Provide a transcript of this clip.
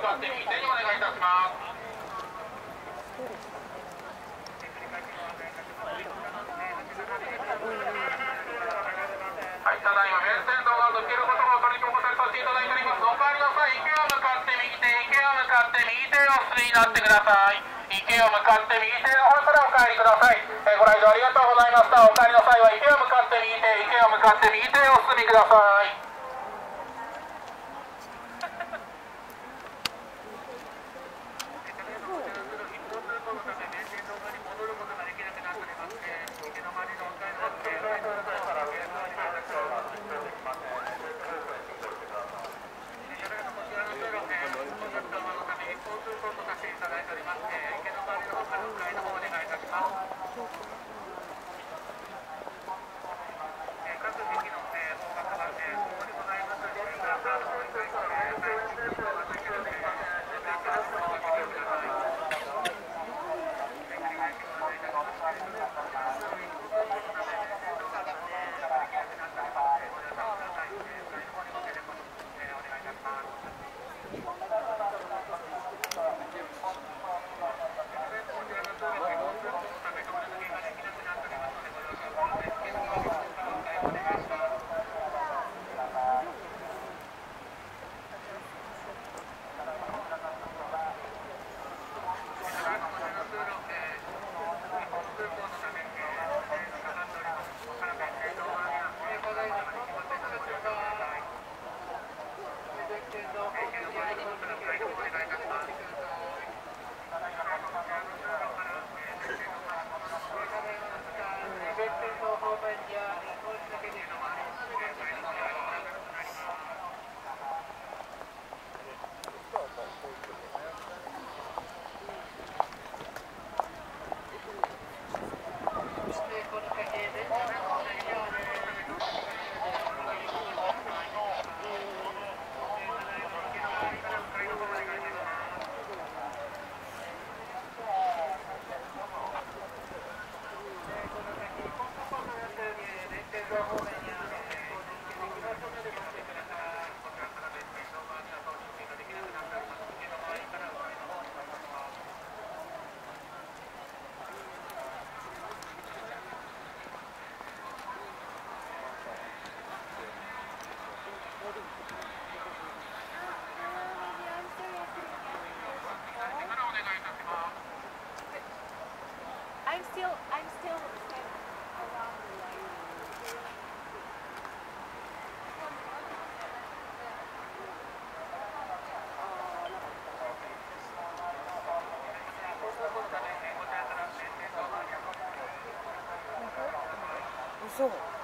って右手にお願いいたします。はい、ただいま弁線道が抜けることを取り残させていただいております。お帰りの際、池を向かって右手、池を向かって右手をお進みになってください。池を向かって右手の方からお帰りください。ご来場ありがとうございました。お帰りの際は池を向かって右手、池を向かって右手をお進みください。 I'm still kind of around the line. Oh,